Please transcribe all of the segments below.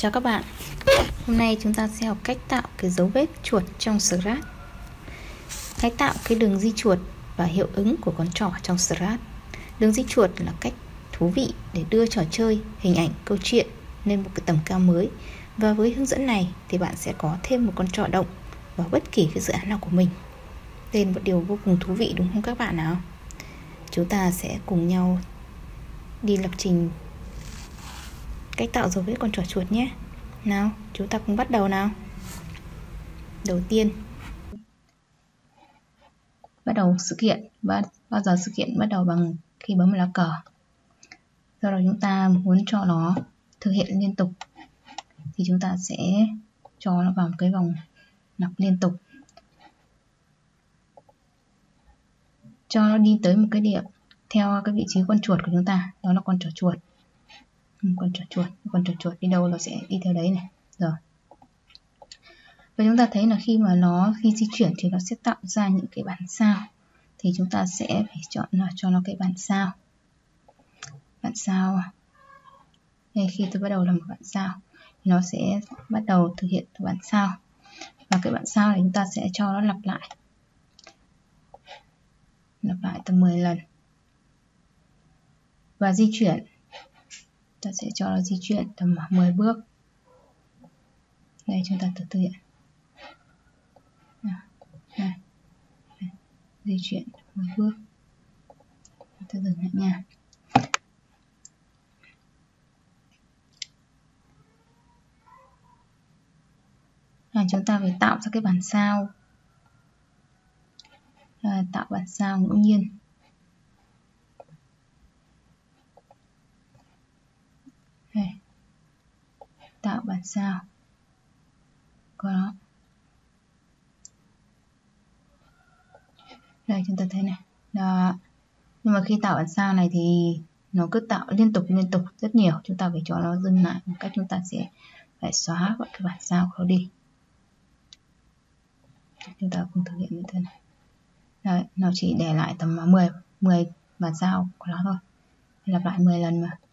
Chào các bạn. Hôm nay chúng ta sẽ học cách tạo cái dấu vết chuột trong Scratch. Hãy tạo cái đường di chuột và hiệu ứng của con trỏ trong Scratch. Đường di chuột là cách thú vị để đưa trò chơi, hình ảnh, câu chuyện lên một cái tầm cao mới. Và với hướng dẫn này thì bạn sẽ có thêm một con trỏ động vào bất kỳ cái dự án nào của mình. Đây là một điều vô cùng thú vị đúng không các bạn nào? Chúng ta sẽ cùng nhau đi lập trình cách tạo dấu vết con trỏ chuột nhé. Nào, chúng ta cùng bắt đầu nào. Đầu tiên, bắt đầu sự kiện. Bao giờ sự kiện bắt đầu bằng khi bấm vào lá cờ. Sau đó chúng ta muốn cho nó thực hiện liên tục thì chúng ta sẽ cho nó vào một cái vòng lặp liên tục, cho nó đi tới một cái điểm theo cái vị trí con chuột của chúng ta, đó là con trỏ chuột. Con trỏ chuột đi đâu nó sẽ đi theo đấy này. Rồi. Và chúng ta thấy là khi di chuyển thì nó sẽ tạo ra những cái bản sao. Thì chúng ta sẽ phải chọn là cho nó cái bản sao. Bản sao. Đây, khi tôi bắt đầu làm một bản sao thì nó sẽ bắt đầu thực hiện bản sao. Và cái bản sao này chúng ta sẽ cho nó lặp lại tầm 10 lần. Và di chuyển, ta sẽ cho nó di chuyển tầm 10 bước. Đây, chúng ta thực hiện. Đây. Di chuyển 10 bước. Ta dừng lại nha. Chúng ta phải tạo ra cái bản sao. Tạo bản sao ngẫu nhiên. Đây. Tạo bản sao. Có đó. Đây, chúng ta thấy này. Đó. Nhưng mà khi tạo bản sao này thì nó cứ tạo liên tục rất nhiều. Chúng ta phải cho nó dừng lại một cách chúng ta sẽ phải xóa cái bản sao của nó đi. Chúng ta cùng thực hiện như thế này. Đấy, nó chỉ để lại tầm 10 bản sao của nó thôi. Lặp lại 10 lần mà.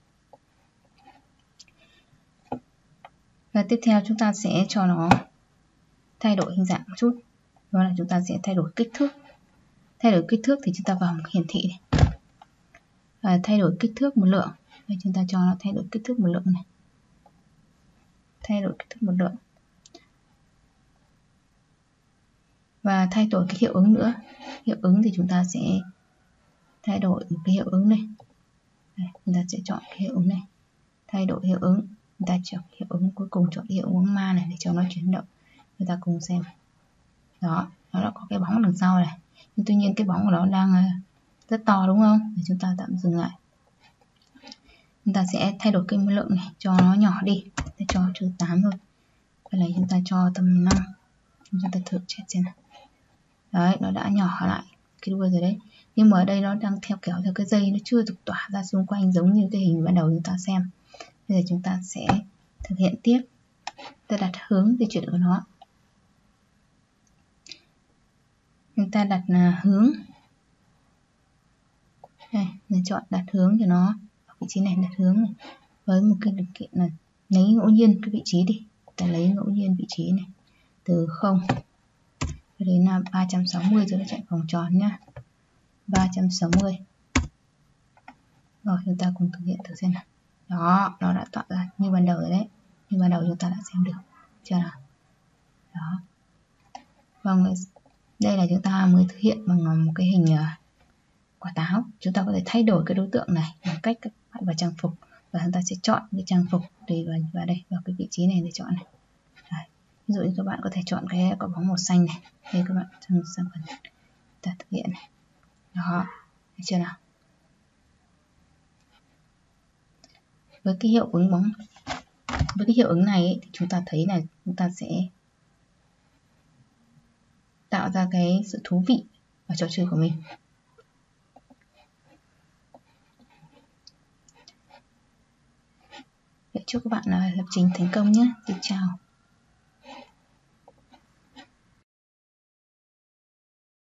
Và tiếp theo chúng ta sẽ cho nó thay đổi hình dạng một chút. Đó là chúng ta sẽ thay đổi kích thước. Thay đổi kích thước thì chúng ta vào một hiển thị này. Thay đổi kích thước một lượng. Đây, chúng ta cho nó thay đổi kích thước một lượng này. Thay đổi kích thước một lượng. Và thay đổi cái hiệu ứng nữa. Hiệu ứng thì chúng ta sẽ thay đổi một cái hiệu ứng này. Đây, chúng ta sẽ chọn cái hiệu ứng này. Thay đổi hiệu ứng. Chúng ta chọn hiệu ứng cuối cùng, chọn hiệu ứng ma này để cho nó chuyển động. Chúng ta cùng xem. Đó, nó đã có cái bóng đằng sau này. Nhưng tuy nhiên cái bóng của nó đang rất to đúng không? Để chúng ta tạm dừng lại. Chúng ta sẽ thay đổi cái lượng này cho nó nhỏ đi. Để cho -8 thôi. Cái này chúng ta cho tầm 5. Chúng ta thử check xem nào. Đấy, nó đã nhỏ lại cái đuôi rồi đấy. Nhưng mà ở đây nó đang theo cái dây, nó chưa được tỏa ra xung quanh giống như cái hình ban đầu chúng ta xem. Bây giờ chúng ta sẽ thực hiện tiếp. Ta đặt hướng di chuyển của nó. Chúng ta đặt hướng. Đây, mình chọn đặt hướng cho nó ở vị trí này, đặt hướng này. Với một cái điều kiện là lấy ngẫu nhiên cái vị trí đi. Ta lấy ngẫu nhiên vị trí này từ 0 cho đến 360 rồi nó chạy vòng tròn nhá. 360. Rồi chúng ta cùng thực hiện thử xem nào. Đó, nó đã tạo ra như ban đầu rồi đấy. Như ban đầu chúng ta đã xem được. Chưa nào? Đó. Vâng, đây là chúng ta mới thực hiện bằng một cái hình quả táo. Chúng ta có thể thay đổi cái đối tượng này bằng cách các bạn vào trang phục và chúng ta sẽ chọn cái trang phục tùy vào đây, vào cái vị trí này để chọn này. Đấy. Ví dụ như các bạn có thể chọn cái quả bóng màu xanh này. Đây các bạn sang phần ta thực hiện này. Đó, thấy chưa nào? Với cái hiệu ứng này ấy, thì chúng ta thấy là chúng ta sẽ tạo ra cái sự thú vị ở trò chơi của mình. Vậy chúc các bạn lập trình thành công nhé. Xin chào.